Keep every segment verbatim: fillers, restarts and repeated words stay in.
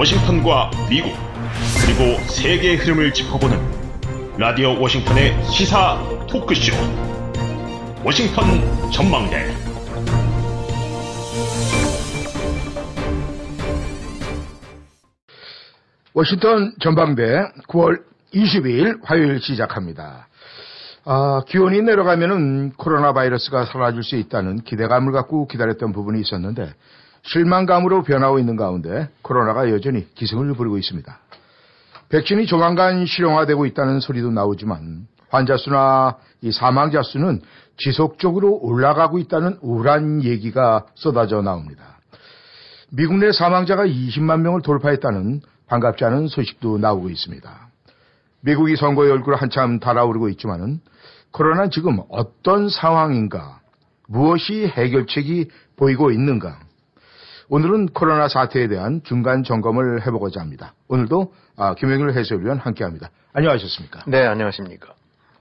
워싱턴과 미국 그리고 세계의 흐름을 짚어보는 라디오 워싱턴의 시사 토크쇼 워싱턴 전망대. 워싱턴 전망대 구월 이십이일 화요일 시작합니다. 아, 기온이 내려가면은 코로나 바이러스가 사라질 수 있다는 기대감을 갖고 기다렸던 부분이 있었는데 실망감으로 변하고 있는 가운데 코로나가 여전히 기승을 부리고 있습니다. 백신이 조만간 실용화되고 있다는 소리도 나오지만 환자 수나 이 사망자 수는 지속적으로 올라가고 있다는 우울한 얘기가 쏟아져 나옵니다. 미국 내 사망자가 이십만 명을 돌파했다는 반갑지 않은 소식도 나오고 있습니다. 미국이 선거의 얼굴을 한참 달아오르고 있지만은 코로나는 지금 어떤 상황인가, 무엇이 해결책이 보이고 있는가. 오늘은 코로나 사태에 대한 중간 점검을 해보고자 합니다. 오늘도 아, 김영일 해설위원 함께합니다. 안녕하셨습니까? 네, 안녕하십니까.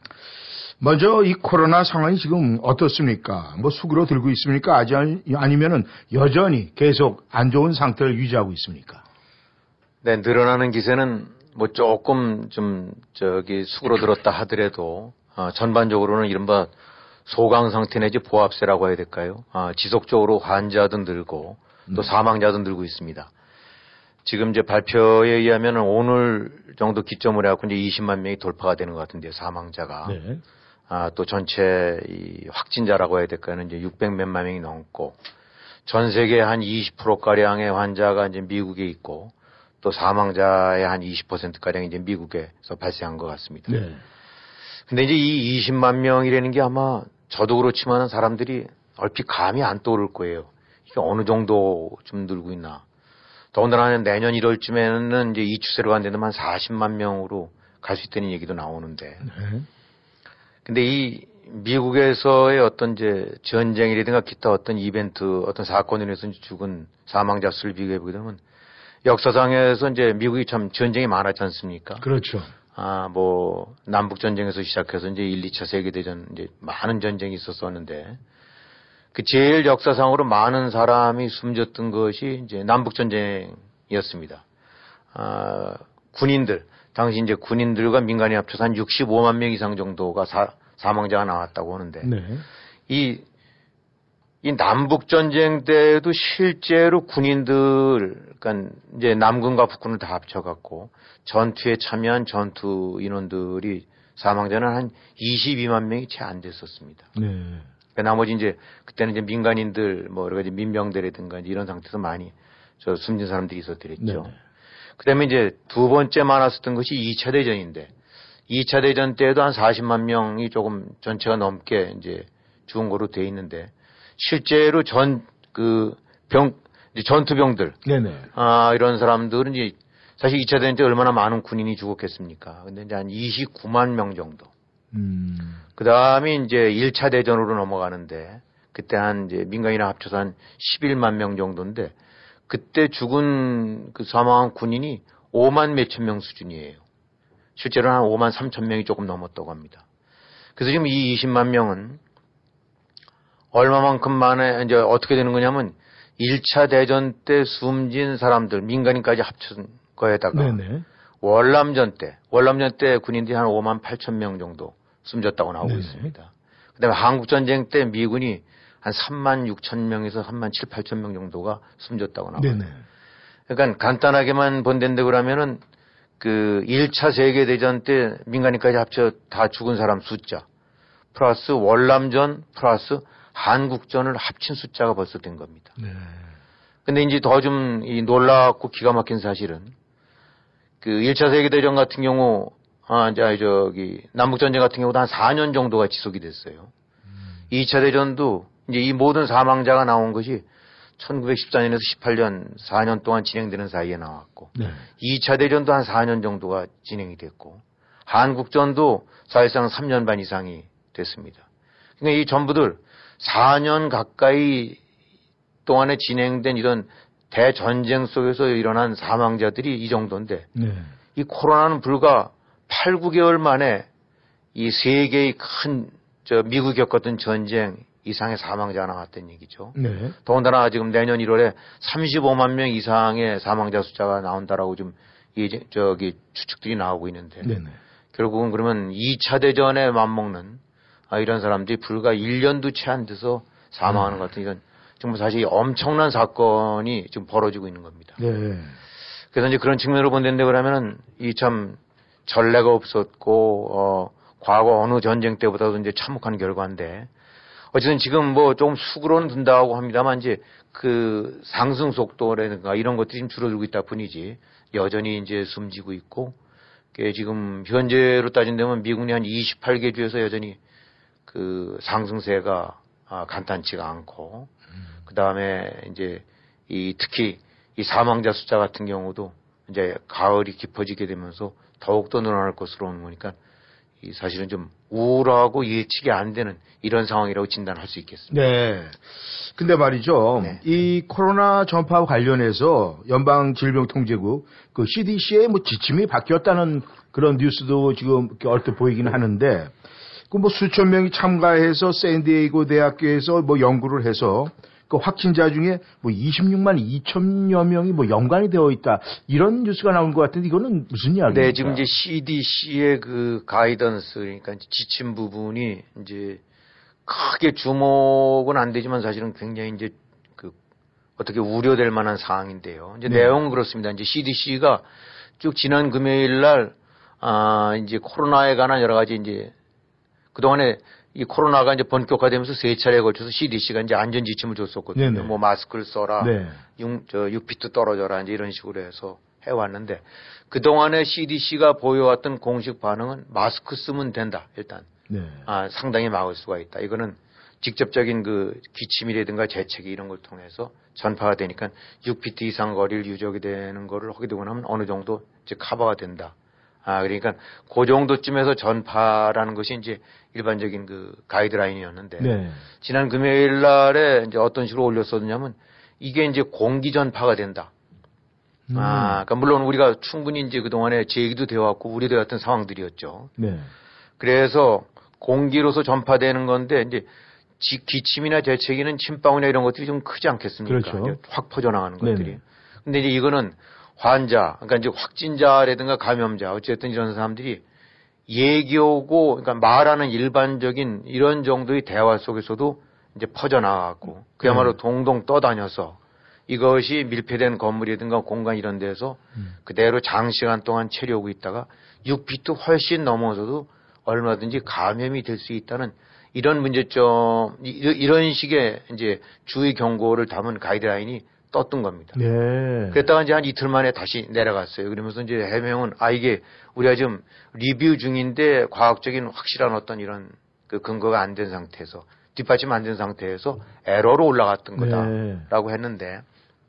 먼저 이 코로나 상황이 지금 어떻습니까? 뭐 수그러 들고 있습니까? 아직 아니면은 여전히 계속 안 좋은 상태를 유지하고 있습니까? 네, 늘어나는 기세는 뭐 조금 좀 저기 수그러들었다 하더라도 어, 전반적으로는 이른바 소강 상태 내지 보합세라고 해야 될까요? 어, 지속적으로 환자도 늘고 또 사망자도 늘고 있습니다. 지금 이제 발표에 의하면 오늘 정도 기점으로 해갖고 이제 이십만 명이 돌파가 되는 것 같은데요, 사망자가. 네. 아, 또 전체 이 확진자라고 해야 될까요? 이제 육백 몇만 명이 넘고 전 세계 한 이십 퍼센트 가량의 환자가 이제 미국에 있고 또 사망자의 한 이십 퍼센트 가량이 이제 미국에서 발생한 것 같습니다. 네. 근데 이제 이 이십만 명이라는 게 아마 저도 그렇지만 사람들이 얼핏 감이 안 떠오를 거예요. 이게 어느 정도 좀 늘고 있나. 더군다나 내년 일월쯤에는 이제 이 추세로 간다면 한 사십만 명으로 갈 수 있다는 얘기도 나오는데. 네. 근데 이 미국에서의 어떤 이제 전쟁이라든가 기타 어떤 이벤트, 어떤 사건으로 인해서 죽은 사망자 수를 비교해 보게 되면 역사상에서 이제 미국이 참 전쟁이 많았지 않습니까? 그렇죠. 아, 뭐, 남북전쟁에서 시작해서 이제 일, 이차 세계대전 이제 많은 전쟁이 있었었는데 그 제일 역사상으로 많은 사람이 숨졌던 것이 이제 남북전쟁이었습니다. 아, 군인들, 당시 이제 군인들과 민간이 합쳐서 한 육십오만 명 이상 정도가 사, 사망자가 나왔다고 하는데 네. 이, 이 남북전쟁 때도 실제로 군인들, 그러니까 이제 남군과 북군을 다 합쳐갖고 전투에 참여한 전투 인원들이 사망자는 한 이십이만 명이 채 안 됐었습니다. 네. 나머지 이제 그때는 이제 민간인들 뭐 여러 가지 민병대라든가 이런 상태에서 많이 저 숨진 사람들이 있었더랬죠. 그다음에 이제 두 번째 많았었던 것이 이 차 대전인데 이 차 대전 때도 한 사십만 명이 조금 전체가 넘게 이제 죽은 거로 돼 있는데 실제로 전 그 병 전투병들 네네. 아 이런 사람들은 이제 사실 이 차 대전 때 얼마나 많은 군인이 죽었겠습니까? 근데 이제 한 이십구만 명 정도. 음. 그 다음에 이제 일 차 대전으로 넘어가는데 그때 한 이제 민간이랑 합쳐서 한 십일만 명 정도인데 그때 죽은 그 사망한 군인이 오만 몇천 명 수준이에요. 실제로는 한 오만 삼천 명이 조금 넘었다고 합니다. 그래서 지금 이 이십만 명은 얼마만큼 만에 이제 어떻게 되는 거냐면 일 차 대전 때 숨진 사람들 민간인까지 합친 거에다가 네네. 월남전 때 월남전 때 군인들이 한 오만 팔천 명 정도 숨졌다고 나오고 네네. 있습니다. 그다음에 한국전쟁 때 미군이 한 삼만 육천 명에서 삼만 칠, 팔천 명 정도가 숨졌다고 나와요. 네네. 그러니까 간단하게만 본댄데 그러면은 그 일 차 세계대전 때 민간인까지 합쳐 다 죽은 사람 숫자 플러스 월남전 플러스 한국전을 합친 숫자가 벌써 된 겁니다. 네. 근데 이제 더 좀 이 놀랍고 기가 막힌 사실은 그 일 차 세계대전 같은 경우 아, 이제 저기 남북전쟁 같은 경우도 한 사 년 정도가 지속이 됐어요. 음. 이 차 대전도 이제 이 모든 사망자가 나온 것이 천구백십사 년에서 십팔 년 사 년 동안 진행되는 사이에 나왔고 네. 이 차 대전도 한 사 년 정도가 진행이 됐고 한국전도 사실상 삼 년 반 이상이 됐습니다. 그러니까 이 전부들 사 년 가까이 동안에 진행된 이런 대전쟁 속에서 일어난 사망자들이 이 정도인데 네. 이 코로나는 불과 팔, 구 개월 만에 이 세계의 큰 저 미국이 겪었던 전쟁 이상의 사망자가 나왔다는 얘기죠. 네. 더군다나 지금 내년 일월에 삼십오만 명 이상의 사망자 숫자가 나온다라고 좀 이 저기 추측들이 나오고 있는데 네네. 결국은 그러면 이 차 대전에 맞먹는 아, 이런 사람들이 불과 일 년도 채 안 돼서 사망하는 것 같은 이런 정말 사실 엄청난 사건이 지금 벌어지고 있는 겁니다. 네. 그래서 이제 그런 측면으로 본다는데 그러면은 이 참 전례가 없었고 어 과거 어느 전쟁 때보다도 이제 참혹한 결과인데 어쨌든 지금 뭐 조금 수그러는 든다고 합니다만 이제 그 상승 속도라든가 이런 것들이 좀 줄어들고 있다 뿐이지 여전히 이제 숨지고 있고 그게 지금 현재로 따진다면 미국이 한 이십팔 개 주에서 여전히 그 상승세가 아, 간단치가 않고 음. 그 다음에 이제 이 특히 이 사망자 숫자 같은 경우도 이제 가을이 깊어지게 되면서 더욱더 늘어날 것으로 오는 거니까 이 사실은 좀 우울하고 예측이 안 되는 이런 상황이라고 진단할 수 있겠습니다. 네. 근데 말이죠. 네. 이 코로나 전파와 관련해서 연방질병통제국 그 씨디씨의 뭐 지침이 바뀌었다는 그런 뉴스도 지금 이렇게 얼핏 보이긴 하는데 그 뭐 수천 명이 참가해서 샌디에이고 대학교에서 뭐 연구를 해서 그 확진자 중에 뭐 이십육만 이천여 명이 뭐 연관이 되어 있다. 이런 뉴스가 나온 것 같은데 이거는 무슨 이야기입니까? 네, 지금 이제 씨디씨의 그 가이던스, 그러니까 지침 부분이 이제 크게 주목은 안 되지만 사실은 굉장히 이제 그 어떻게 우려될 만한 사항인데요. 이제 네. 내용은 그렇습니다. 이제 씨디씨가 쭉 지난 금요일 날, 아, 이제 코로나에 관한 여러 가지 이제 그동안에 이 코로나가 이제 본격화되면서 세 차례에 걸쳐서 씨디씨가 이제 안전 지침을 줬었거든요. 네네. 뭐 마스크를 써라, 네. 육, 저, 육 피트 떨어져라, 이제 이런 식으로 해서 해왔는데 그동안에 씨디씨가 보여왔던 공식 반응은 마스크 쓰면 된다, 일단. 네. 아, 상당히 막을 수가 있다. 이거는 직접적인 그 기침이라든가 재채기 이런 걸 통해서 전파가 되니까 육 피트 이상 거리를 유지하게 되는 거를 하게 되고 나면 어느 정도 이제 커버가 된다. 아, 그러니까 그 정도쯤에서 전파라는 것이 이제 일반적인 그 가이드라인이었는데 네. 지난 금요일 날에 이제 어떤 식으로 올렸었냐면 이게 이제 공기 전파가 된다. 음. 아, 그러니까 물론 우리가 충분히 이제 그동안에 제기도 되어 왔고 우려되어 왔던 상황들이었죠. 네. 그래서 공기로서 전파되는 건데 이제 지, 기침이나 재채기는 침방울이나 이런 것들이 좀 크지 않겠습니까? 그렇죠. 확 퍼져나가는 것들이. 네네. 근데 이제 이거는 환자, 그러니까 이제 확진자라든가 감염자, 어쨌든 이런 사람들이 얘기 오고, 그러니까 말하는 일반적인 이런 정도의 대화 속에서도 이제 퍼져나가고, 그야말로 네. 동동 떠다녀서 이것이 밀폐된 건물이든가 공간 이런 데서 음. 그대로 장시간 동안 체류하고 있다가 육 피트 훨씬 넘어서도 얼마든지 감염이 될 수 있다는 이런 문제점, 이런 식의 이제 주의 경고를 담은 가이드라인이 떴던 겁니다. 네. 그랬다가 이제 한 이틀 만에 다시 내려갔어요. 그러면서 이제 해명은 아 이게 우리가 지금 리뷰 중인데 과학적인 확실한 어떤 이런 그 근거가 안 된 상태에서 뒷받침 안 된 상태에서 에러로 올라갔던 거다라고 네. 했는데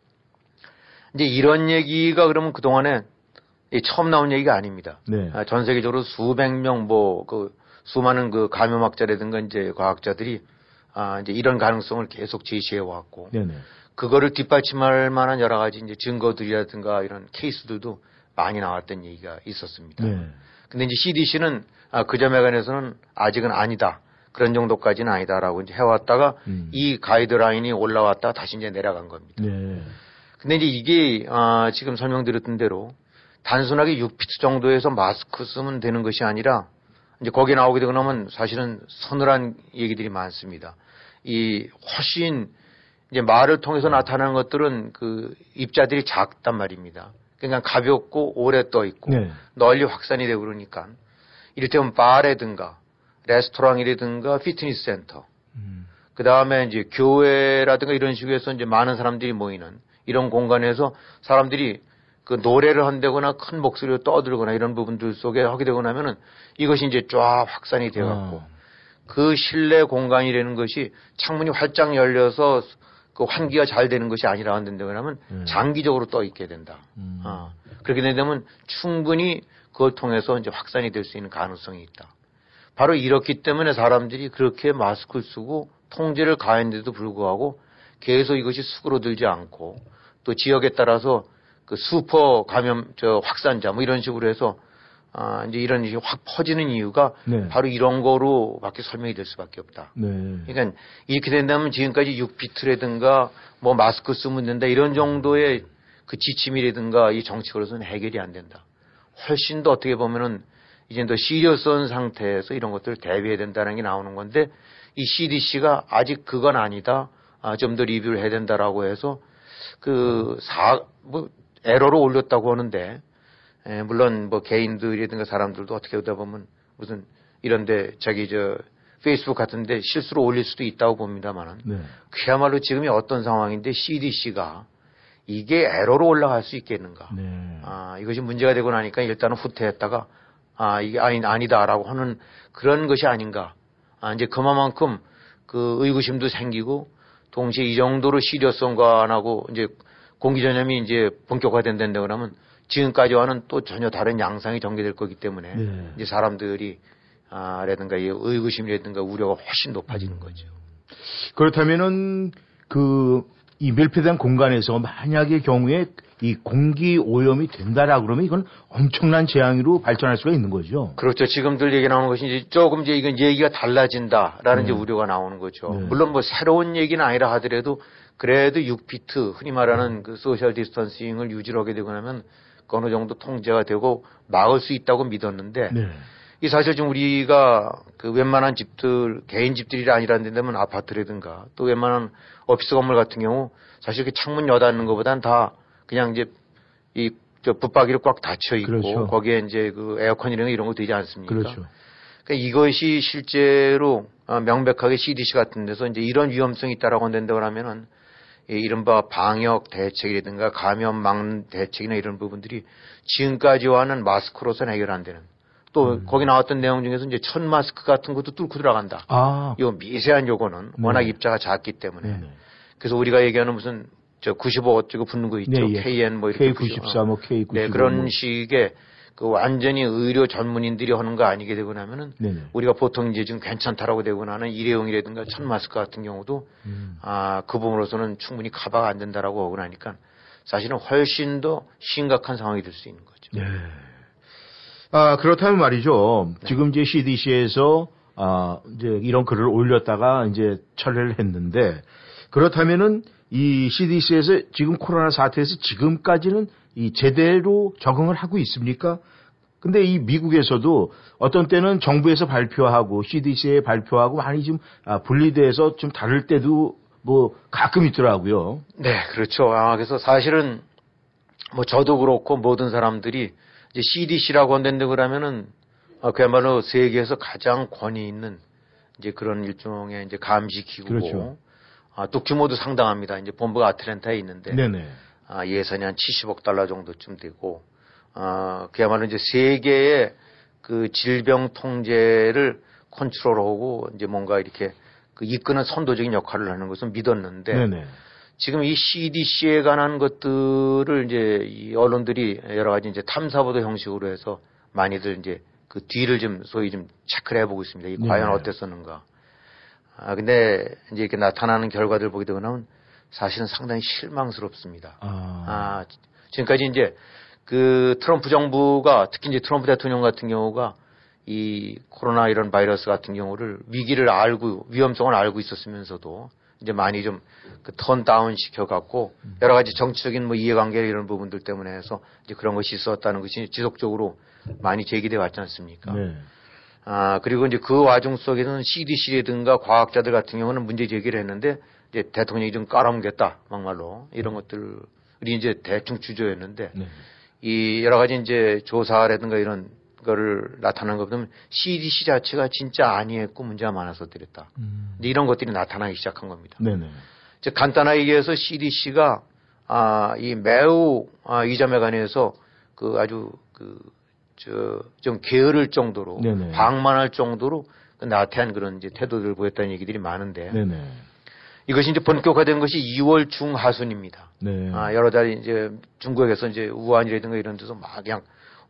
이제 이런 얘기가 그러면 그 동안에 처음 나온 얘기가 아닙니다. 네. 아, 전 세계적으로 수백 명 뭐 그 수많은 그 감염학자라든가 이제 과학자들이 아 이제 이런 가능성을 계속 제시해 왔고. 네네. 그거를 뒷받침할 만한 여러 가지 이제 증거들이라든가 이런 케이스들도 많이 나왔던 얘기가 있었습니다. 네. 근데 이제 씨디씨는 아, 그 점에 관해서는 아직은 아니다. 그런 정도까지는 아니다라고 이제 해왔다가 음. 이 가이드라인이 올라왔다가 다시 이제 내려간 겁니다. 네. 근데 이제 이게 아, 지금 설명드렸던 대로 단순하게 육 피트 정도에서 마스크 쓰면 되는 것이 아니라 이제 거기에 나오게 되고 나면 사실은 서늘한 얘기들이 많습니다. 이 훨씬 이제 말을 통해서 나타나는 것들은 그 입자들이 작단 말입니다. 그러니까 가볍고 오래 떠 있고 네. 널리 확산이 되고 그러니까 이를테면 바라든가 레스토랑이라든가 피트니스 센터 음. 그 다음에 이제 교회라든가 이런 식으로 해서 이제 많은 사람들이 모이는 이런 공간에서 사람들이 그 노래를 한다거나 큰 목소리로 떠들거나 이런 부분들 속에 하게 되고 나면은 이것이 이제 쫙 확산이 되어 갖고 어. 그 실내 공간이라는 것이 창문이 활짝 열려서 그 환기가 잘 되는 것이 아니라 한다고 하면 음. 장기적으로 떠 있게 된다. 음. 어. 그렇게 되면 충분히 그걸 통해서 이제 확산이 될 수 있는 가능성이 있다. 바로 이렇기 때문에 사람들이 그렇게 마스크를 쓰고 통제를 가했는데도 불구하고 계속 이것이 수그러들지 않고 또 지역에 따라서 그 슈퍼 감염 저 확산자 뭐 이런 식으로 해서 아, 이제 이런 일이 확 퍼지는 이유가 네. 바로 이런 거로밖에 설명이 될 수밖에 없다. 네. 그러니까 이렇게 된다면 지금까지 육 피트라든가 뭐 마스크 쓰면 된다 이런 정도의 그 지침이라든가 이 정책으로서는 해결이 안 된다. 훨씬 더 어떻게 보면은 이제 더 시리어스한 상태에서 이런 것들을 대비해야 된다는 게 나오는 건데 이 씨디씨가 아직 그건 아니다. 아, 좀 더 리뷰를 해야 된다라고 해서 그 사, 뭐 에러로 올렸다고 하는데 에, 물론 뭐 개인들이든가 사람들도 어떻게 하다 보면 무슨 이런데 자기 저 페이스북 같은데 실수로 올릴 수도 있다고 봅니다만은 네. 그야말로 지금이 어떤 상황인데 씨디씨가 이게 에러로 올라갈 수 있겠는가? 네. 아, 이것이 문제가 되고 나니까 일단은 후퇴했다가 아, 이게 아니, 아니다라고 하는 그런 것이 아닌가. 아, 이제 그만큼 그 의구심도 생기고 동시에 이 정도로 시리어스한가 안 하고 이제 공기 전염이 이제 본격화된다고 그러면 지금까지와는 또 전혀 다른 양상이 전개될 거기 때문에 네. 이제 사람들이 아, 라든가 이 의구심이라든가 우려가 훨씬 높아지는 거죠. 그렇다면은 그 이 밀폐된 공간에서 만약의 경우에 이 공기 오염이 된다라 그러면 이건 엄청난 재앙으로 발전할 수가 있는 거죠. 그렇죠. 지금들 얘기 나오는 것이 이제 조금 이제 이건 얘기가 달라진다라는 네. 이제 우려가 나오는 거죠. 네. 물론 뭐 새로운 얘기는 아니라 하더라도 그래도 육 피트 흔히 말하는 그 소셜 디스턴싱을 유지를 하게 되고 나면 그 어느 정도 통제가 되고 막을 수 있다고 믿었는데 네. 이 사실 지금 우리가 그 웬만한 집들 개인 집들이 아니라는 데면 아파트라든가 또 웬만한 오피스 건물 같은 경우 사실 그 창문 여닫는 것보단 다 그냥 이제 이 저 붙박이로 꽉 닫혀 있고 그렇죠. 거기에 이제 그 에어컨이랑 이런 거 되지 않습니까? 그렇죠. 그러니까 이것이 실제로 명백하게 씨디씨 같은 데서 이제 이런 위험성이 있다라고 한다고 하면은 이른바 방역 대책이라든가 감염 막는 대책이나 이런 부분들이 지금까지와는 마스크로서는 해결 안 되는 또 음. 거기 나왔던 내용 중에서 이제 천 마스크 같은 것도 뚫고 들어간다. 아. 요 미세한 요거는 네. 워낙 입자가 작기 때문에 네네. 그래서 우리가 얘기하는 무슨 저 구십오 어쩌고 붙는 거 있죠. 네, 예. 케이엔 뭐 이렇게 케이 구십사 뭐 케이 구십오 네, 그런 뭐. 식의 그 완전히 의료 전문인들이 하는 거 아니게 되고 나면은 네네. 우리가 보통 이제 좀 괜찮다라고 되고 나는 일회용이라든가 천 마스크 같은 경우도 음. 아, 그 부분으로서는 충분히 커버가 안 된다라고 하고 나니까 사실은 훨씬 더 심각한 상황이 될 수 있는 거죠. 네. 아, 그렇다면 말이죠. 네. 지금 이제 씨디씨에서 아, 이제 이런 글을 올렸다가 이제 철회를 했는데 그렇다면은 이 씨디씨에서 지금 코로나 사태에서 지금까지는 이 제대로 적응을 하고 있습니까? 근데 이 미국에서도 어떤 때는 정부에서 발표하고 씨디씨에 발표하고 많이 좀 분리돼서 좀 다를 때도 뭐 가끔 있더라고요. 네, 그렇죠. 아, 그래서 사실은 뭐 저도 그렇고 모든 사람들이 이제 씨디씨라고 한다는데 그러면은 아, 그야말로 세계에서 가장 권위 있는 이제 그런 일종의 이제 감시 기구고 그렇죠. 아, 또 규모도 상당합니다. 이제 본부가 아틀랜타에 있는데 네네. 아, 예산이 한 칠십억 달러 정도쯤 되고 아, 그야말로 이제 세계의 그 질병 통제를 컨트롤하고 이제 뭔가 이렇게 그 이끄는 선도적인 역할을 하는 것은 믿었는데 네네. 지금 이 씨디씨에 관한 것들을 이제 이 언론들이 여러 가지 이제 탐사보도 형식으로 해서 많이들 이제 그 뒤를 좀 소위 좀 체크를 해보고 있습니다. 이 과연 네. 어땠었는가. 아, 근데 이제 이렇게 나타나는 결과들 보게 되고 나면 사실은 상당히 실망스럽습니다. 아. 아, 지금까지 이제 그 트럼프 정부가 특히 이제 트럼프 대통령 같은 경우가 이 코로나 이런 바이러스 같은 경우를 위기를 알고 위험성을 알고 있었으면서도 이제 많이 좀 그 턴 다운 시켜갖고 여러 가지 정치적인 뭐 이해관계 이런 부분들 때문에 해서 이제 그런 것이 있었다는 것이 지속적으로 많이 제기돼 왔지 않습니까? 네. 아, 그리고 이제 그 와중 속에서는 씨디씨라든가 과학자들 같은 경우는 문제 제기를 했는데 이제 대통령이 좀 깔아뭉갰다, 막말로. 이런 것들이 이제 대충 주저였는데 네. 이 여러 가지 이제 조사라든가 이런 거를 나타나는 거 보면 씨디씨 자체가 진짜 아니했고 문제가 많아서 드렸다. 음. 이런 것들이 나타나기 시작한 겁니다. 네네. 즉 간단하게 얘기해서 씨디씨가 아, 이 매우 아, 이 점에 관해서 그 아주 그 저 좀 게으를 정도로 네네. 방만할 정도로 그 나태한 그런 이제 태도들을 보였다는 얘기들이 많은데 네네. 이것이 이제 본격화된 것이 이월 중하순입니다. 네. 아, 여러 달 이제 중국에서 이제 우한이라든가 이런 데서 막 그냥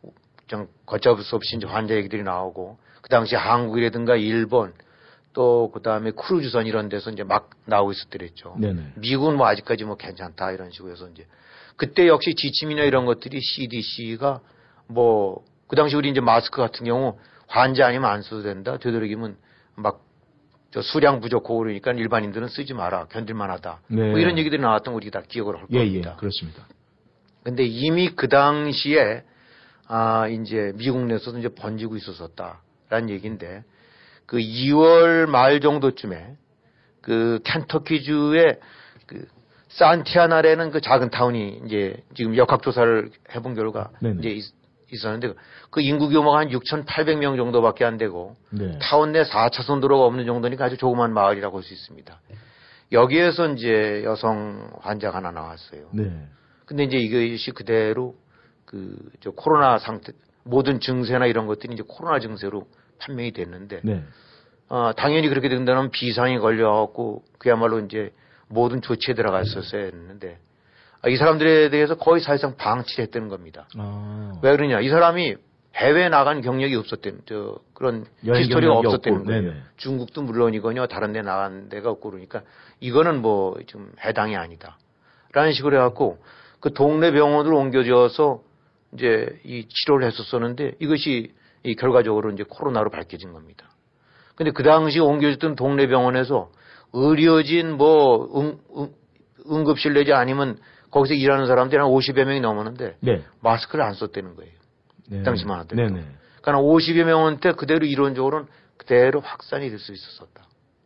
좀 걷잡을 수 없이 이제 환자 얘기들이 나오고 그 당시 한국이라든가 일본 또 그 다음에 크루즈선 이런 데서 이제 막 나오고 있었더랬죠. 네네. 미국은 뭐 아직까지 뭐 괜찮다 이런 식으로 해서 이제 그때 역시 지침이나 이런 것들이 씨디씨가 뭐 그 당시 우리 이제 마스크 같은 경우 환자 아니면 안 써도 된다. 되도록이면 막 저 수량 부족하고 그러니까 일반인들은 쓰지 마라. 견딜만하다. 네. 뭐 이런 얘기들이 나왔던 거 우리가 다 기억을 할 예, 겁니다. 예, 그렇습니다. 근데 이미 그 당시에 아 이제 미국 내에서도 이제 번지고 있었었다라는 얘기인데 그 이월 말 정도쯤에 그 켄터키주의 그 산티아나라는 그 작은 타운이 이제 지금 역학조사를 해본 결과 네네. 이제 있, 있었는데 그 인구 규모가 한 육천팔백 명 정도밖에 안 되고 네. 타운 내 사 차선 도로가 없는 정도니까 아주 조그만 마을이라고 할 수 있습니다. 여기에서 이제 여성 환자가 하나 나왔어요. 네. 근데 이제 이것이 그대로 그 저 코로나 상태 모든 증세나 이런 것들이 이제 코로나 증세로 판명이 됐는데 네. 어, 당연히 그렇게 된다면 비상이 걸려갖고 그야말로 이제 모든 조치에 들어갔었어야 했는데 아, 이 사람들에 대해서 거의 사실상 방치를 했다는 겁니다. 아. 왜 그러냐? 이 사람이 해외 나간 경력이 없었다는 저 그런 히스토리가 없었다는 거예요. 네네. 중국도 물론이거니와 다른 데 나간 데가 없고 그러니까 이거는 뭐 좀 해당이 아니다. 라는 식으로 해갖고 그 동네 병원으로 옮겨져서 이제 이 치료를 했었었는데 이것이 이 결과적으로 이제 코로나로 밝혀진 겁니다. 근데 그 당시 옮겨졌던 동네 병원에서 의료진 뭐 응, 응, 응급실 내지 아니면 거기서 일하는 사람들이 한 오십여 명이 넘었는데 네. 마스크를 안 썼다는 거예요. 네. 그 당시만 하더라도. 네네. 그러니까 오십여 명한테 그대로 이론적으로는 그대로 확산이 될 수 있었었다.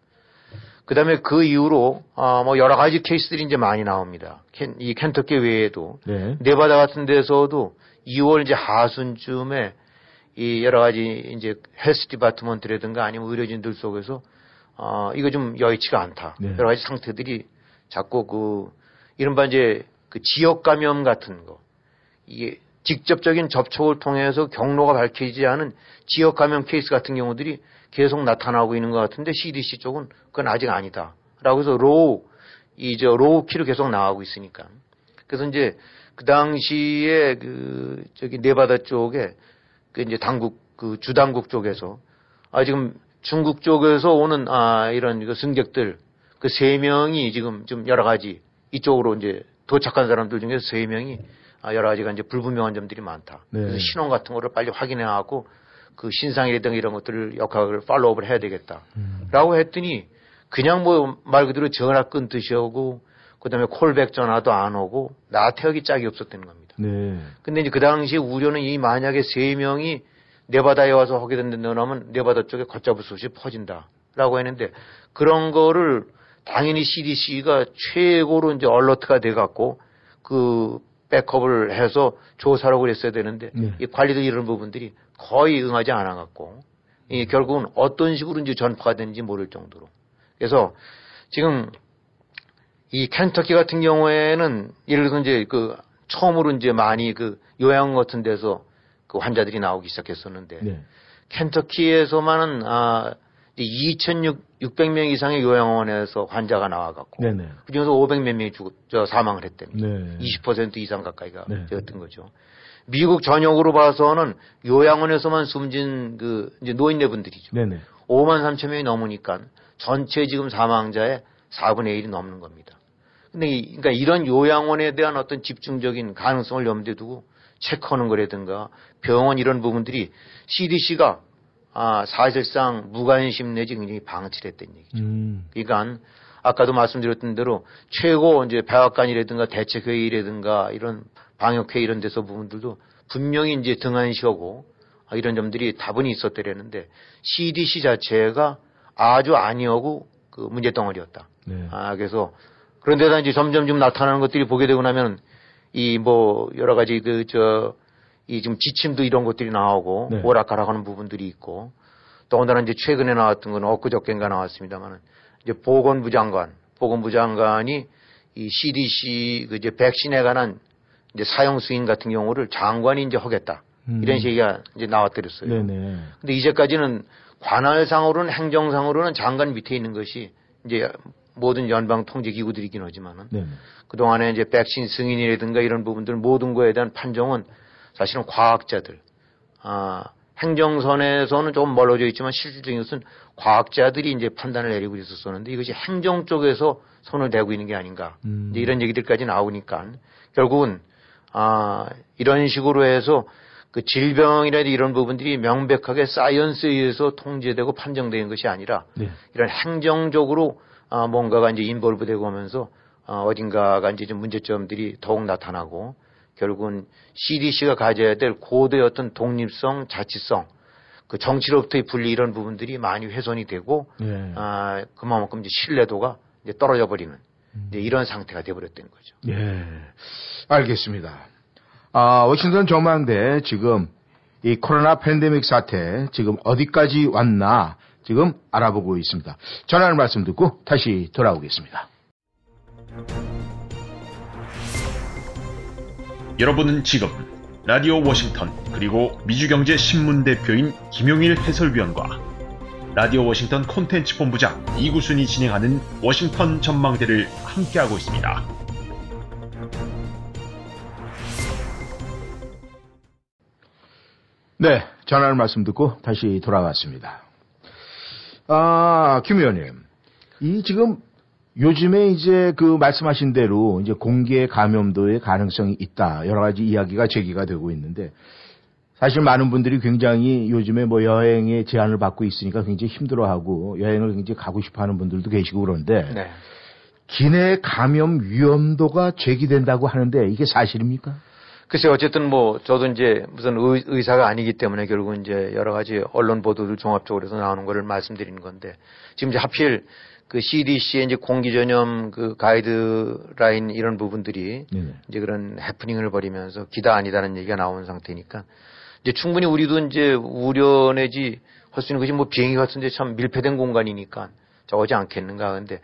그 다음에 그 이후로, 아, 뭐 여러 가지 케이스들이 이제 많이 나옵니다. 켄, 이 켄터키 외에도. 네. 네바다 같은 데서도 이월 이제 하순쯤에 이 여러 가지 이제 헬스 디파트먼트라든가 아니면 의료진들 속에서, 어, 이거 좀 여의치가 않다. 네. 여러 가지 상태들이 자꾸 그, 이른바 이제 그 지역 감염 같은 거. 이게 직접적인 접촉을 통해서 경로가 밝혀지지 않은 지역 감염 케이스 같은 경우들이 계속 나타나고 있는 것 같은데 씨디씨 쪽은 그건 아직 아니다. 라고 해서 로우, 이 저 로우 키로 계속 나가고 있으니까. 그래서 이제 그 당시에 그 저기 네바다 쪽에 그 이제 당국 그 주당국 쪽에서 아 지금 중국 쪽에서 오는 아 이런 그 승객들 그 세 명이 지금 좀 여러 가지 이쪽으로 이제 도착한 사람들 중에 세 명이 아 여러 가지가 이제 불분명한 점들이 많다. 네. 그래서 신원 같은 거를 빨리 확인해 갖고 그 신상이라든가 이런 것들을 역학을 팔로우업을 해야 되겠다. 음. 라고 했더니 그냥 뭐 말 그대로 전화 끊듯이 하고 그다음에 콜백 전화도 안 오고 나태하기 짝이 없었다는 겁니다. 네. 근데 이제 그 당시에 우려는 이 만약에 세 명이 네바다에 와서 하게 된다면 네바다 쪽에 걷잡을 수 없이 퍼진다라고 했는데 그런 거를 당연히 씨디씨가 최고로 이제 얼러트가 돼 갖고 그 백업을 해서 조사라고 그랬어야 되는데 네. 이 관리들 이런 부분들이 거의 응하지 않아 갖고 이 결국은 어떤 식으로 이제 전파가 되는지 모를 정도로 그래서 지금 이 켄터키 같은 경우에는 예를 들어서 이제 그 처음으로 이제 많이 그 요양 같은 데서 그 환자들이 나오기 시작했었는데 네. 켄터키에서만은 아 이천육백 명 이상의 요양원에서 환자가 나와갖고 네네. 그중에서 오백 몇 명이 죽, 저 사망을 했답니다. 네. 이십 퍼센트 이상 가까이가 네. 되었던 거죠. 미국 전역으로 봐서는 요양원에서만 숨진 그 이제 노인네분들이죠. 네네. 오만 삼천 명이 넘으니까 전체 지금 사망자의 사분의 일이 넘는 겁니다. 근데 이, 그러니까 이런 요양원에 대한 어떤 집중적인 가능성을 염두에 두고 체크하는 거라든가 병원 이런 부분들이 씨디씨가 아, 사실상 무관심 내지 굉장히 방치를 했다는 얘기죠. 음. 그러니까 아까도 말씀드렸던 대로 최고 이제 백악관이라든가 대책회의라든가 이런 방역회 이런 데서 부분들도 분명히 이제 등한시하고 이런 점들이 다분히 있었더랬는데 씨디씨 자체가 아주 아니하고 그 문제덩어리였다. 네. 아, 그래서 그런데다 이제 점점 좀 나타나는 것들이 보게 되고 나면 이 뭐 여러 가지 그 저 이 지금 지침도 이런 것들이 나오고 네. 오락가락하는 부분들이 있고 더군다나 이제 최근에 나왔던 건 엊그저께인가 나왔습니다만은 이제 보건부 장관, 보건부 장관이 이 씨디씨 그 이제 백신에 관한 이제 사용 승인 같은 경우를 장관이 이제 하겠다. 음. 이런 얘기가 이제 나왔더랬어요. 네네. 근데 이제까지는 관할상으로는 행정상으로는 장관 밑에 있는 것이 이제 모든 연방 통제 기구들이긴 하지만은 네네. 그동안에 이제 백신 승인이라든가 이런 부분들 모든 거에 대한 판정은 사실은 과학자들, 아, 행정선에서는 조금 멀어져 있지만 실질적인 것은 과학자들이 이제 판단을 내리고 있었었는데 이것이 행정 쪽에서 손을 대고 있는 게 아닌가. 음. 이제 이런 얘기들까지 나오니까 결국은 아, 이런 식으로 해서 그 질병이라든지 이런 부분들이 명백하게 사이언스에 의해서 통제되고 판정되는 것이 아니라 네. 이런 행정적으로 아, 뭔가가 이제 인볼브되고 하면서 아, 어딘가가 이제 좀 문제점들이 더욱 나타나고 결국은 씨디씨가 가져야 될 고도의 어떤 독립성, 자치성, 그 정치로부터의 분리 이런 부분들이 많이 훼손이 되고 네. 아, 그만큼 이제 신뢰도가 이제 떨어져 버리는 음. 이제 이런 상태가 돼버렸던 거죠. 예, 알겠습니다. 아, 워싱턴 전망대 지금 이 코로나 팬데믹 사태 지금 어디까지 왔나 지금 알아보고 있습니다. 전하는 말씀 듣고 다시 돌아오겠습니다. 여러분은 지금 라디오 워싱턴 그리고 미주경제신문 대표인 김용일 해설위원과 라디오 워싱턴 콘텐츠 본부장 이구순이 진행하는 워싱턴 전망대를 함께하고 있습니다. 네, 전하는 말씀 듣고 다시 돌아왔습니다. 아, 김 의원님, 이 지금 요즘에 이제 그 말씀하신 대로 이제 공개 감염도의 가능성이 있다. 여러 가지 이야기가 제기가 되고 있는데 사실 많은 분들이 굉장히 요즘에 뭐 여행에 제한을 받고 있으니까 굉장히 힘들어하고 여행을 굉장히 가고 싶어 하는 분들도 계시고 그런데 네. 기내 감염 위험도가 제기된다고 하는데 이게 사실입니까? 글쎄요, 어쨌든 뭐, 저도 이제 무슨 의, 의사가 아니기 때문에 결국 이제 여러 가지 언론 보도들 종합적으로 해서 나오는 거를 말씀드리는 건데, 지금 이제 하필 그 씨디씨의 이제 공기 전염 그 가이드라인 이런 부분들이 네. 이제 그런 해프닝을 벌이면서 기다 아니다는 얘기가 나오는 상태니까, 이제 충분히 우리도 이제 우려 내지 할 수 있는 것이 뭐 비행기 같은데 참 밀폐된 공간이니까 저거지 않겠는가. 근데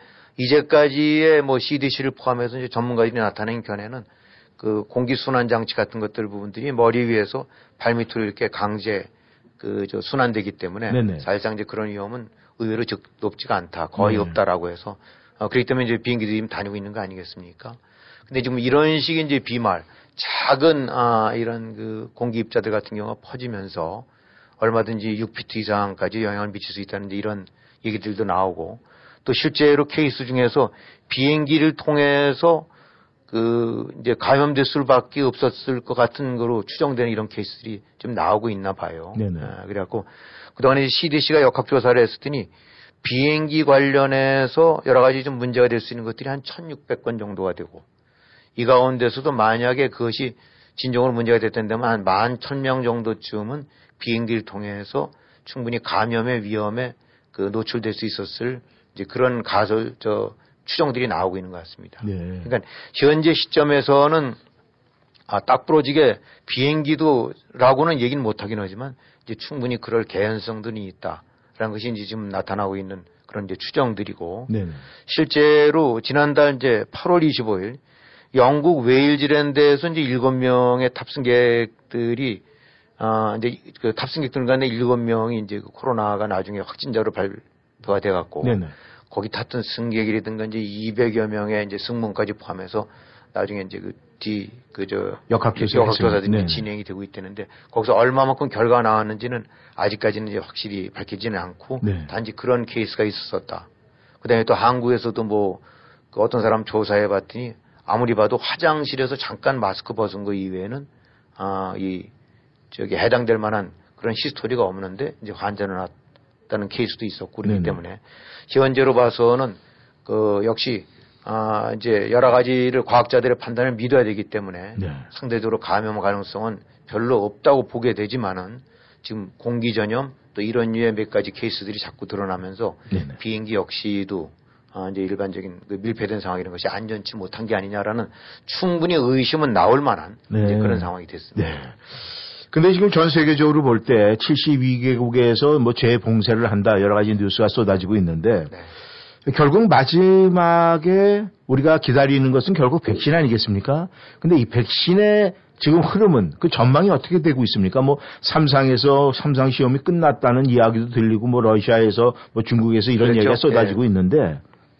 이제까지의 뭐 씨디씨를 포함해서 이제 전문가들이 나타낸 견해는 그 공기 순환 장치 같은 것들 부분들이 머리 위에서 발 밑으로 이렇게 강제 그 저 순환되기 때문에 네네. 사실상 이제 그런 위험은 의외로 즉 높지가 않다, 거의 네. 없다라고 해서 어, 그렇기 때문에 이제 비행기들이 지금 다니고 있는 거 아니겠습니까? 근데 지금 이런 식의 이제 비말, 작은 아 이런 그 공기 입자들 같은 경우가 퍼지면서 얼마든지 육 피트 이상까지 영향을 미칠 수 있다는 이런 얘기들도 나오고 또 실제로 케이스 중에서 비행기를 통해서 그, 이제 감염될 수밖에 없었을 것 같은 거로 추정되는 이런 케이스들이 좀 나오고 있나 봐요. 네네. 아, 그래갖고, 그동안에 씨디씨가 역학조사를 했더니 비행기 관련해서 여러 가지 좀 문제가 될 수 있는 것들이 한 천육백 건 정도가 되고, 이 가운데서도 만약에 그것이 진정으로 문제가 됐다면 한 만 천 명 정도쯤은 비행기를 통해서 충분히 감염의 위험에 그 노출될 수 있었을 이제 그런 가설, 저, 추정들이 나오고 있는 것 같습니다. 네. 그러니까 현재 시점에서는 아, 딱 부러지게 비행기도라고는 얘기는 못하긴 하지만 이제 충분히 그럴 개연성들이 있다라는 것이 이제 지금 나타나고 있는 그런 이제 추정들이고 네. 실제로 지난달 이제 팔월 이십오일 영국 웨일즈랜드에서 이제 일곱 명의 탑승객들이 아, 이제 그 탑승객들 간에 일곱 명이 이제 그 코로나가 나중에 확진자로 발표가 돼 갖고 네. 거기 탔던 승객이라든가 이제 이백여 명의 이제 승무원까지 포함해서 나중에 이제 그 뒤, 그 저, 역학조사들이 네. 진행이 되고 있다는데 거기서 얼마만큼 결과가 나왔는지는 아직까지는 이제 확실히 밝히지는 않고 네. 단지 그런 케이스가 있었다. 그 다음에 또 한국에서도 뭐 그 어떤 사람 조사해 봤더니 아무리 봐도 화장실에서 잠깐 마스크 벗은 거 이외에는 아, 이, 저기 해당될 만한 그런 히스토리가 없는데 이제 환자는 왔다는 케이스도 있었고 그렇기 네네. 때문에 현재로 봐서는 그 역시 아 이제 여러 가지를 과학자들의 판단을 믿어야 되기 때문에 네. 상대적으로 감염 가능성은 별로 없다고 보게 되지만은 지금 공기 전염 또 이런 류의 몇 가지 케이스들이 자꾸 드러나면서 네네. 비행기 역시도 아 이제 일반적인 그 밀폐된 상황이라는 것이 안전치 못한 게 아니냐라는 충분히 의심은 나올 만한 네. 이제 그런 상황이 됐습니다. 네. 근데 지금 전 세계적으로 볼 때 칠십이 개국에서 뭐 재봉쇄를 한다 여러 가지 뉴스가 쏟아지고 있는데 네. 결국 마지막에 우리가 기다리는 것은 결국 백신 아니겠습니까? 근데 이 백신의 지금 흐름은 그 전망이 어떻게 되고 있습니까? 뭐 삼상에서 삼상 시험이 끝났다는 이야기도 들리고 뭐 러시아에서 뭐 중국에서 이런 그렇죠. 얘기가 쏟아지고 네. 있는데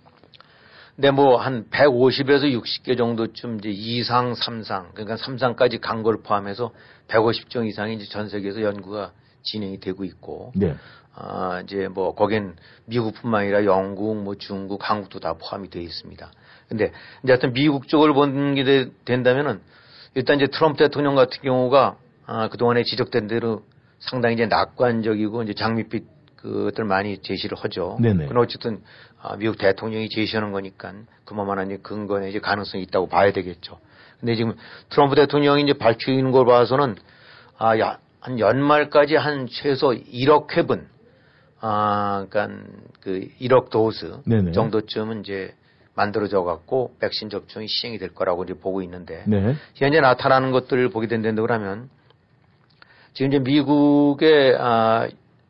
네, 뭐, 한 백오십에서 육십 개 정도쯤 이제 이상, 삼상, 그러니까 삼상까지 간 걸 포함해서 백오십 종 이상이 이제 전 세계에서 연구가 진행이 되고 있고, 네. 아, 이제 뭐, 거긴 미국뿐만 아니라 영국, 뭐 중국, 한국도 다 포함이 되어 있습니다. 근데 이제 하여튼 미국 쪽을 보는 게 된다면은 일단 이제 트럼프 대통령 같은 경우가 아, 그동안에 지적된 대로 상당히 이제 낙관적이고 이제 장밋빛 그것들 많이 제시를 하죠. 네네. 그건 어쨌든 아, 미국 대통령이 제시하는 거니까 그만한 이제 근거에 이제 가능성이 있다고 봐야 되겠죠. 근데 지금 트럼프 대통령이 이제 밝히는 걸 봐서는 아, 야, 한 연말까지 한 최소 일억 회분, 아, 그러니까 그 일억 도스 네네. 정도쯤은 이제 만들어져 갖고 백신 접종이 시행이 될 거라고 이제 보고 있는데 네. 현재 나타나는 것들을 보게 된다고 하면 지금 이제 미국의 아,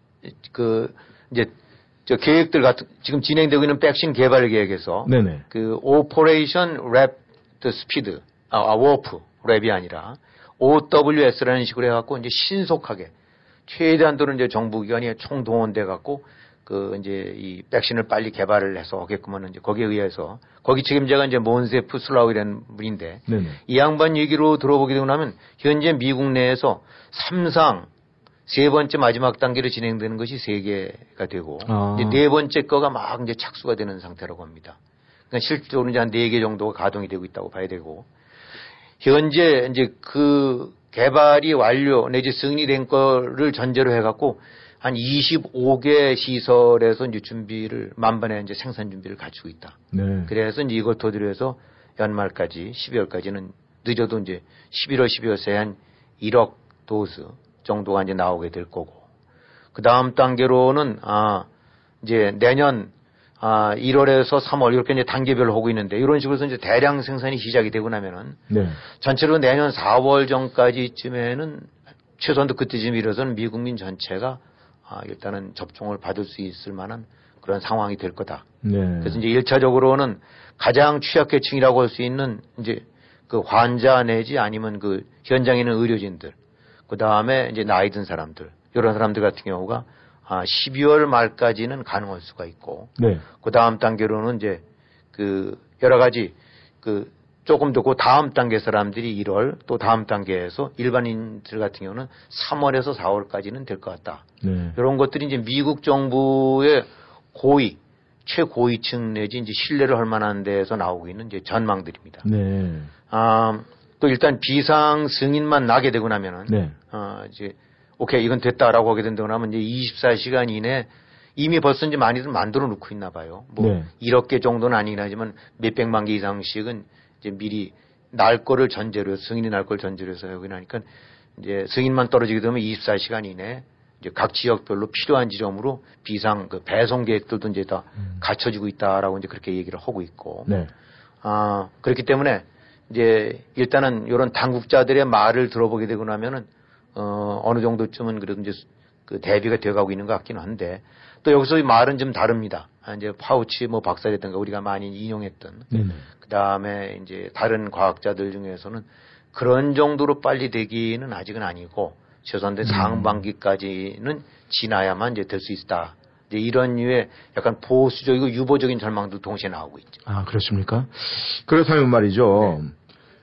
그 이제 저 계획들 같은 지금 진행되고 있는 백신 개발 계획에서 네네. 그 오퍼레이션 랩 스피드 아, 아 워프 랩이 아니라 오더블유에스라는 식으로 해갖고 이제 신속하게 최대한도로 이제 정부기관이 총동원돼 갖고 그 이제 이 백신을 빨리 개발을 해서 하게끔은 이제 거기에 의해서 거기 책임자가 이제 몬세프 슬라우이라는 분인데 네네. 이 양반 얘기로 들어보게 되고 나면 현재 미국 내에서 삼상 세 번째 마지막 단계로 진행되는 것이 세 개가 되고 아. 이제 네 번째 거가 막 이제 착수가 되는 상태라고 합니다. 그러니까 실질적으로 이제 한 네 개 정도가 가동이 되고 있다고 봐야 되고 현재 이제 그 개발이 완료 내지 승인된 거를 전제로 해갖고 한 이십오 개 시설에서 이제 준비를 만반의 이제 생산 준비를 갖추고 있다. 네. 그래서 이제 이걸 토대로 해서 연말까지 십이월까지는 늦어도 이제 십일월, 십이월 새에 한 일억 도스 정도가 이제 나오게 될 거고 그 다음 단계로는 아 이제 내년 아 일월에서 삼월 이렇게 이제 단계별로 하고 있는데 이런 식으로 해서 이제 대량 생산이 시작이 되고 나면은 네. 전체로 내년 사월 전까지쯤에는 최소한도 그때쯤 이르러서는 미국민 전체가 아, 일단은 접종을 받을 수 있을 만한 그런 상황이 될 거다. 네. 그래서 이제 일차적으로는 가장 취약계층이라고 할 수 있는 이제 그 환자 내지 아니면 그 현장에 있는 의료진들, 그 다음에 이제 나이 든 사람들, 이런 사람들 같은 경우가 아, 십이월 말까지는 가능할 수가 있고, 네. 그 다음 단계로는 이제 그 여러 가지 그 조금 더 그 다음 단계 사람들이 일월 또 다음 단계에서 일반인들 같은 경우는 삼월에서 사월까지는 될 것 같다. 네. 이런 것들이 이제 미국 정부의 고위, 최고위층 내지 이제 신뢰를 할 만한 데에서 나오고 있는 이제 전망들입니다. 네. 아, 또 일단 비상 승인만 나게 되고 나면은, 네. 어, 이제, 오케이, 이건 됐다라고 하게 된다고 하면 이제 이십사 시간 이내 이미 벌써 이제 많이들 만들어 놓고 있나 봐요. 뭐, 네. 일억 개 정도는 아니긴 하지만 몇백만 개 이상씩은 이제 미리 날 거를 전제로, 해서, 승인이 날 걸 전제로 해서 여기 나니까 이제 승인만 떨어지게 되면 이십사 시간 이내 이제 각 지역별로 필요한 지점으로 비상 그 배송 계획들도 이제 다 음. 갖춰지고 있다라고 이제 그렇게 얘기를 하고 있고. 네. 아, 그렇기 때문에 이제 일단은 이런 당국자들의 말을 들어보게 되고 나면은 어, 어느 정도쯤은 그래도 이제 그 대비가 되어 가고 있는 것 같긴 한데 또 여기서 이 말은 좀 다릅니다. 아, 이제 파우치 뭐 박사라든가 우리가 많이 인용했던 네네. 그 다음에 이제 다른 과학자들 중에서는 그런 정도로 빨리 되기는 아직은 아니고 최소한대 음. 상반기까지는 지나야만 이제 될 수 있다. 이제 이런 류의 약간 보수적이고 유보적인 전망도 동시에 나오고 있죠. 아, 그렇습니까? 그렇다면 말이죠. 네.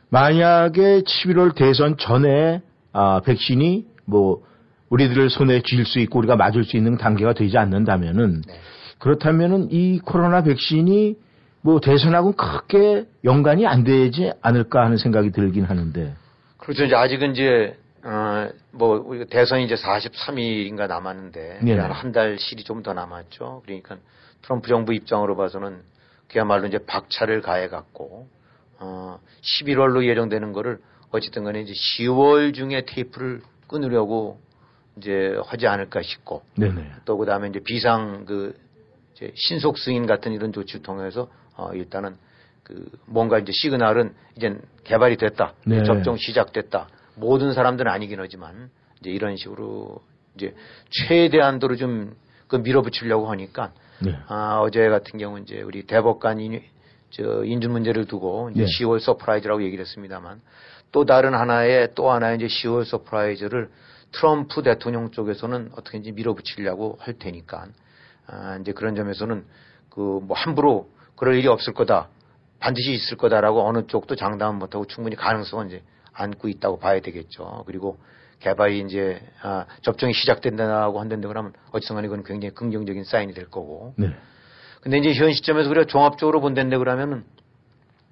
만약에 십일월 대선 전에 아, 백신이 뭐 우리들을 손에 쥘 수 있고 우리가 맞을 수 있는 단계가 되지 않는다면은 네. 그렇다면은 이 코로나 백신이 뭐 대선하고 크게 연관이 안 되지 않을까 하는 생각이 들긴 하는데. 그렇죠. 이제 아직은 이제 어, 뭐 우리가 대선이 이제 사십삼 일인가 남았는데 네네. 한 한 달 실이 좀 더 남았죠. 그러니까 트럼프 정부 입장으로 봐서는 그야말로 이제 박차를 가해 갖고 어, 십일월로 예정되는 거를 어쨌든 간에 이제 시월 중에 테이프를 끊으려고 이제 하지 않을까 싶고 네네. 또 그다음에 이제 비상 그 이제 신속 승인 같은 이런 조치를 통해서 어, 일단은 그 뭔가 이제 시그널은 이제 개발이 됐다. 네. 접종 시작됐다. 모든 사람들은 아니긴 하지만 이제 이런 식으로 이제 최대한도로 좀 그 밀어붙이려고 하니까 네. 아, 어제 같은 경우 이제 우리 대법관 인, 저 인준 문제를 두고 이제 네. 시월 서프라이즈라고 얘기를 했습니다만 또 다른 하나의 또 하나의 이제 시월 서프라이즈를 트럼프 대통령 쪽에서는 어떻게든지 밀어붙이려고 할 테니까 아, 이제 그런 점에서는 그 뭐 함부로 그럴 일이 없을 거다. 반드시 있을 거다라고 어느 쪽도 장담 못하고 충분히 가능성은 이제 안고 있다고 봐야 되겠죠. 그리고 개발이 이제 아, 접종이 시작된다고 한다고 그러면 어찌든 간에 이건 굉장히 긍정적인 사인이 될 거고. 네. 근데 이제 현 시점에서 우리가 종합적으로 본다는데 그러면은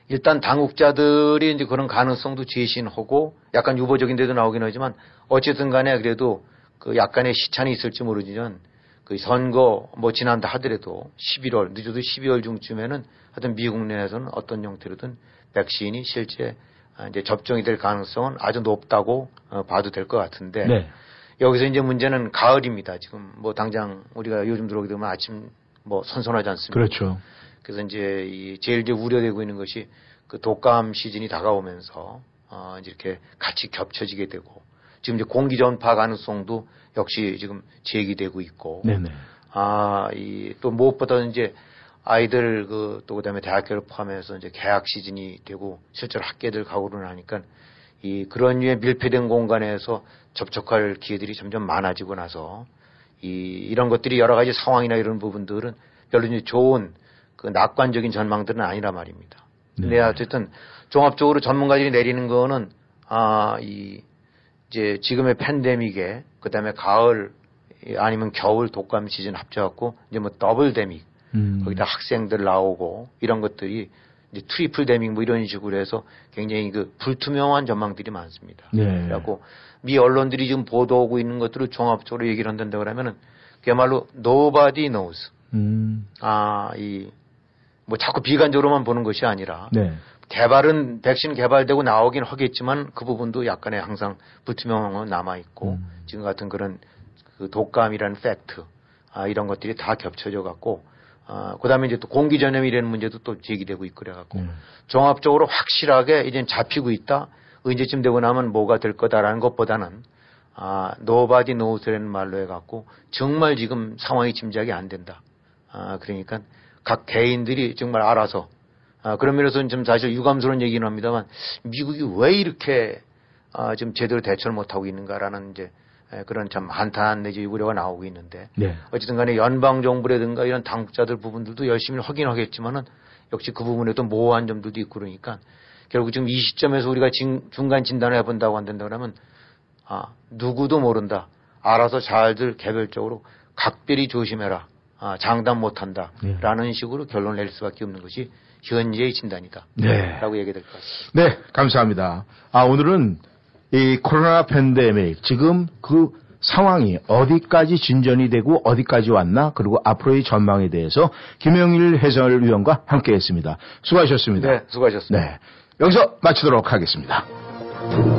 일단 당국자들이 이제 그런 가능성도 제시하고 약간 유보적인 데도 나오긴 하지만 어쨌든 간에 그래도 그 약간의 시차는 있을지 모르지만 그 선거 뭐 지난다 하더라도 십일월 늦어도 십이월 중쯤에는 하여튼 미국 내에서는 어떤 형태로든 백신이 실제 이제 접종이 될 가능성은 아주 높다고 어, 봐도 될 것 같은데 네. 여기서 이제 문제는 가을입니다. 지금 뭐 당장 우리가 요즘 들어오게 되면 아침 뭐 선선하지 않습니까? 그렇죠. 그래서 이제 이 제일 이제 우려되고 있는 것이 그 독감 시즌이 다가오면서 어 이제 이렇게 같이 겹쳐지게 되고 지금 이제 공기 전파 가능성도 역시 지금 제기되고 있고 네네. 아 이 또 무엇보다 이제 아이들 그 또 그다음에 대학교를 포함해서 이제 개학 시즌이 되고 실제로 학교들 가고를 하니까 이 그런 류의 밀폐된 공간에서 접촉할 기회들이 점점 많아지고 나서 이 이런 것들이 여러 가지 상황이나 이런 부분들은 별로 이제 좋은 그 낙관적인 전망들은 아니라 말입니다. 근데 네. 어쨌든 종합적으로 전문가들이 내리는 거는 아 이 이제 지금의 팬데믹에 그다음에 가을 아니면 겨울 독감 시즌 합쳐갖고 이제 뭐 더블 데믹 음. 거기다 학생들 나오고 이런 것들이 이제 트리플 데믹 뭐 이런 식으로 해서 굉장히 그 불투명한 전망들이 많습니다. 네. 그래갖고 미 언론들이 지금 보도하고 있는 것들을 종합적으로 얘기를 한다고 그러면은 그야말로 nobody knows. 음. 아, 이 뭐 자꾸 비관적으로만 보는 것이 아니라 네. 개발은 백신 개발되고 나오긴 하겠지만 그 부분도 약간의 항상 불투명함은 남아 있고 음. 지금 같은 그런 그 독감이라는 팩트 아, 이런 것들이 다 겹쳐져 갖고 아, 그다음에 이제 또 공기 전염이라는 문제도 또 제기되고 있고 그래 갖고 음. 종합적으로 확실하게 이제 잡히고 있다. 언제쯤 되고 나면 뭐가 될 거다라는 것보다는 아, nobody knows라는 말로 해 갖고 정말 지금 상황이 짐작이 안 된다. 아, 그러니까 각 개인들이 정말 알아서 아, 그런 면에서는 좀 사실 유감스러운 얘기는 합니다만 미국이 왜 이렇게 아, 지금 제대로 대처를 못하고 있는가라는 이제 그런 참 한탄 내지 우려가 나오고 있는데 네. 어쨌든 간에 연방정부라든가 이런 당국자들 부분들도 열심히 확인하겠지만은 역시 그 부분에도 모호한 점들도 있고 그러니까 결국 지금 이 시점에서 우리가 진, 중간 진단을 해본다고 한다 그러면 아, 누구도 모른다. 알아서 잘들 개별적으로 각별히 조심해라. 아, 장담 못한다. 네. 라는 식으로 결론을 낼 수밖에 없는 것이 현재의 진단이다. 네. 라고 얘기가 될 것 같습니다. 네, 감사합니다. 아, 오늘은 이 코로나 팬데믹, 지금 그 상황이 어디까지 진전이 되고 어디까지 왔나, 그리고 앞으로의 전망에 대해서 김영일 해설위원과 함께 했습니다. 수고하셨습니다. 네, 수고하셨습니다. 네. 여기서 마치도록 하겠습니다.